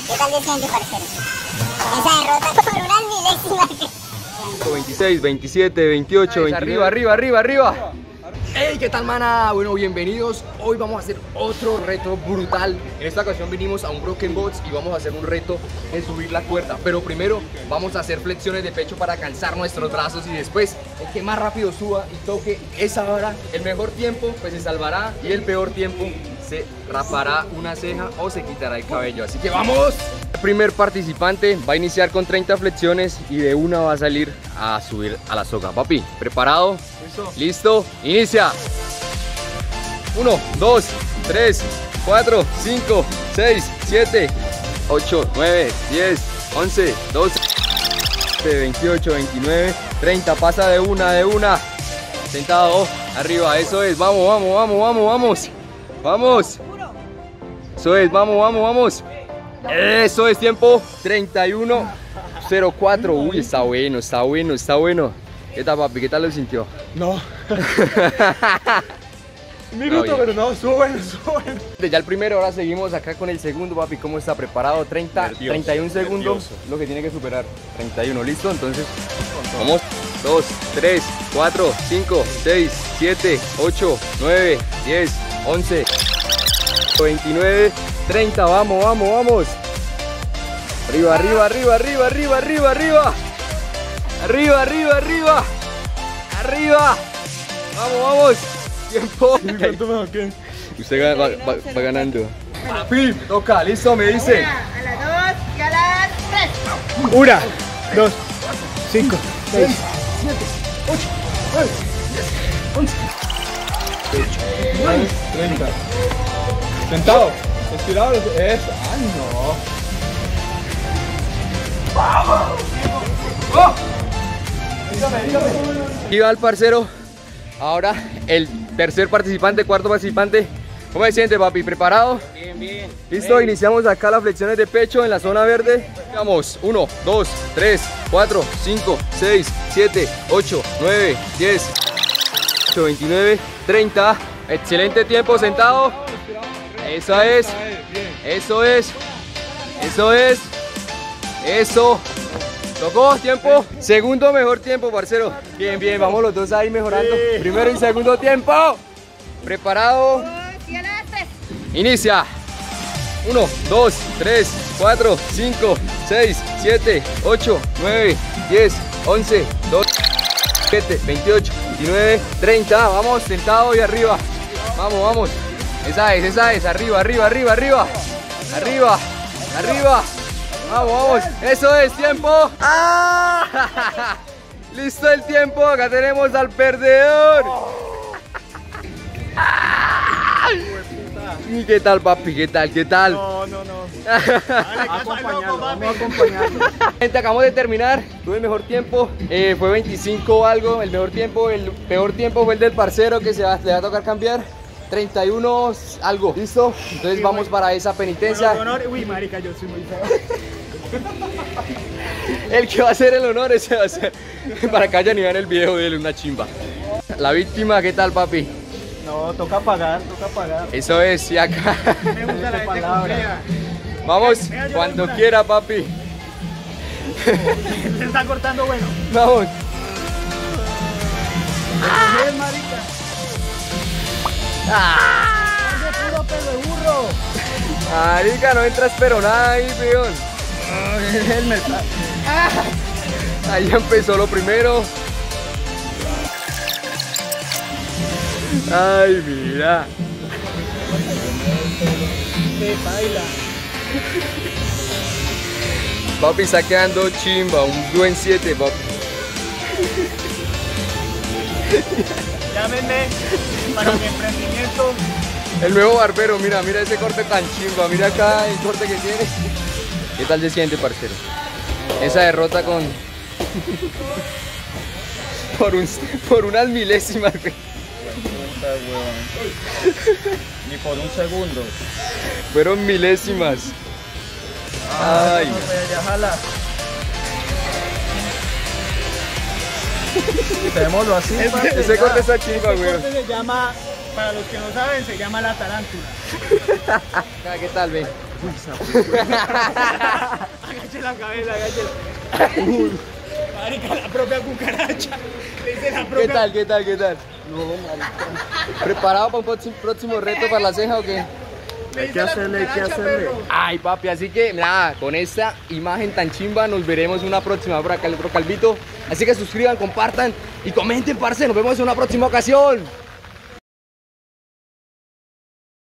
¿Qué tal se siente, parcero? Esa derrota por unas milésimas. 26, 27, 28, 29. Arriba, arriba, arriba, arriba. Hey, ¿qué tal, mana? Bueno, bienvenidos. Hoy vamos a hacer otro reto brutal. En esta ocasión vinimos a un Broken Box y vamos a hacer un reto de subir la cuerda. Pero primero vamos a hacer flexiones de pecho para cansar nuestros brazos y después el que más rápido suba y toque esa hora, el mejor tiempo pues se salvará y el peor tiempo se rapará una ceja o se quitará el cabello. Así que ¡vamos! El primer participante va a iniciar con 30 flexiones y de una va a salir a subir a la soga. Papi, ¿preparado? Listo. ¿Listo? Inicia. 1, 2, 3, 4, 5, 6, 7, 8, 9, 10, 11, 12, 28, 29, 30. Pasa de una. Sentado, arriba, eso es. Vamos, vamos, vamos, vamos, vamos. Vamos. Eso es, vamos. Eso es, tiempo 31:04. Uy, está bueno. ¿Qué tal, papi? ¿Qué tal lo sintió? No. Un minuto, pero no, estuvo bueno. Ya el primero, ahora seguimos acá con el segundo, papi. ¿Cómo está preparado? 31 segundos, lo que tiene que superar. 31, ¿listo? Entonces, vamos. 2, 3, 4, 5, 6, 7, 8, 9, 10, 11, 29, 30. Vamos. Arriba. Vamos. Tiempo. Usted va ganando. Papi, toca, listo, me dice. A las 2 y a las 3. 1, 2, 5, 6, 7, 8, 9, 10, 11, 29, 30. sentado, estirado, eso. Ay, no. ¡Oh! Dígame. Aquí va el parcero. Ahora el tercer participante, cuarto participante. ¿Cómo se siente, papi? ¿Preparado? Bien. Listo, iniciamos acá las flexiones de pecho en la zona verde. Vamos, 1, 2, 3, 4, 5, 6, 7, 8, 9, 10, 29, 30. Excelente tiempo, sentado. Eso es. Tocó, tiempo. Segundo mejor tiempo, parcero. Bien, vamos los dos ahí mejorando. Primero y segundo tiempo. ¿Preparado? Y a las 3. Inicia. 1, 2, 3, 4, 5, 6, 7, 8, 9, 10, 11, 12, 7, 28, 29, 30. Vamos, sentado y arriba. Vamos. Esa es. Arriba. Vamos. Eso es, tiempo. ¡Ah! Listo el tiempo. Acá tenemos al perdedor. ¿Y qué tal, papi? ¿Qué tal? No. Vamos a acompañarlo. Gente, acabamos de terminar. Tuve el mejor tiempo. Fue 25 algo. El mejor tiempo. El peor tiempo fue el del parcero que le va a tocar cambiar. 31 algo. ¿Listo? Entonces vamos para esa penitencia. Uy, marica, yo soy muy feo. El que va a hacer el honor ese va a ser. Para que hayan ido en el video de él, una chimba. La víctima, ¿qué tal, papi? No, toca pagar. Eso es, y acá. Me gusta la gente cumplida. Vamos, cuando quiera, papi. Se está cortando bueno. Vamos. ¡Bien, marica! ¡Puro pelo de burro! Marica, no entras pero nada ahí, peón. El mercado. Ahí ya empezó lo primero. Ay, mira. ¡Qué baila! Papi, está quedando chimba, un buen 7, papi. Llámenme para mi emprendimiento. El nuevo barbero, mira ese corte tan chimba, mira acá el corte que tiene. ¿Qué tal se siente, parcero? Esa derrota con... por unas milésimas, güey. Ni por un segundo. Fueron milésimas. Ay. No, ya jala. Quitémoslo así. Ese corte está chimba, güey. Este corte se llama, para los que no saben, se llama la tarántula. ¿Qué tal, ve? Agache la cabeza, agache. Marica, la propia cucaracha. Le dice la propia. ¿Qué tal? No, marica. ¿Preparado para un próximo reto para la ceja o qué? Hay que hacerle. Ay, papi, así que nada, con esta imagen tan chimba nos veremos una próxima por acá, el otro Calvito. Así que suscriban, compartan y comenten, parce. Nos vemos en una próxima ocasión.